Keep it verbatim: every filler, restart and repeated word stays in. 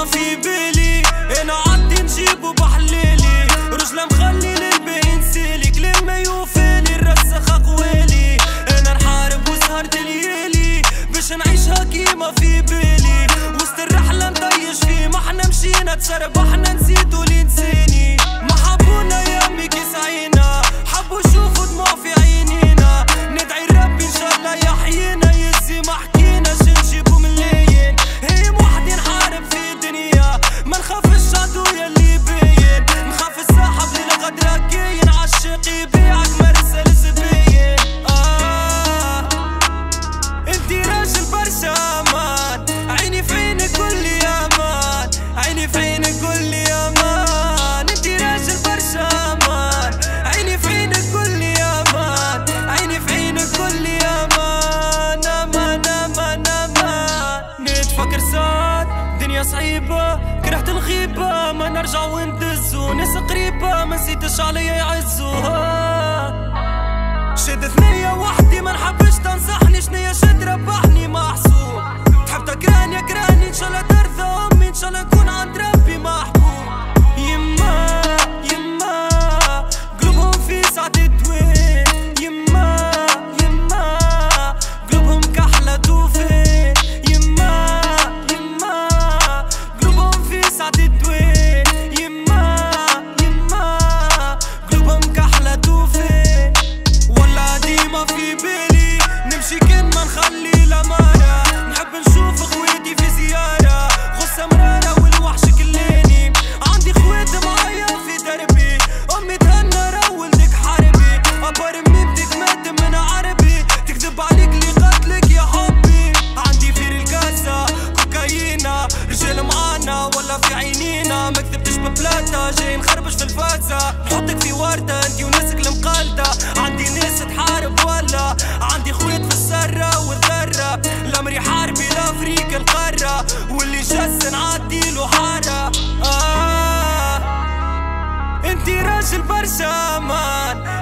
في بالي انا عدي نجيبو بحليلي رجله مخلي للباقي نسالي كلام ما يوفالي الرسخ اقوالي انا نحارب وسهرت ليالي باش نعيشها كيما في بالي وسط الرحله نطيش فيه ما احنا مشينا تشربحنا نسيتو لنساني ما حبونا يا امي كيس عينا حبوا يشوفوا دموع في عينينا ندعي ربي ان شاء الله يحيينا يزي ما حكينا شنجيبو من لين هي وحدي نحارب في دنيا ما نخافش عدو يلي باين نخاف الساحب للغدرة كاين عالشاق يبيعك مرسل زباين آه انتي راجل برشا امان عيني في عينك قولي امان عيني في عينك قولي امان انتي راجل برشا امان عيني في عينك قولي امان عيني في عينك قولي امان امان امان امان نتفكر ساعات دنيا صعيبة كرهت الغيبة ما نرجع وندزو ناس قريبة ما نسيتش عليا يعزوها شد ثنية وحدي ما نحبش تنصحني شنيا شد ربحني محسوب تحب تكرهني اكرهني ان شاء الله ترضى امي ان شاء الله نكون عند ربي محبوب يما يما قلوبهم في ساعة الدوين يما يما قلوبهم كحلة توفي يما يما قلوبهم في ساعة الدوين يما يما قلوبهم كحلة توفي ولا ديما في بالي نمشي كان ما نخلي الامانة نحب نشوف خواتي في زيارة غصة مرارة والوحش كلاني عندي خوات معايا في دربي امي تهنى ولدك حربي ابر امي بدك مات من عربي تكذب عليك اللي قتلك يا حبي عندي فير الكاسة كوكايينا رجال معانا ولا في عينينا ما كذبتش ببلاتا جاي نخربش في الفازة نحطك في وردة انتي وناسك المقالدة عندي ناس تحارب ولا عندي خوات في السرة والذرة الامري حاربي لافريقيا القارة واللي جس نعديلو حارة آه انتي راجل برشا امان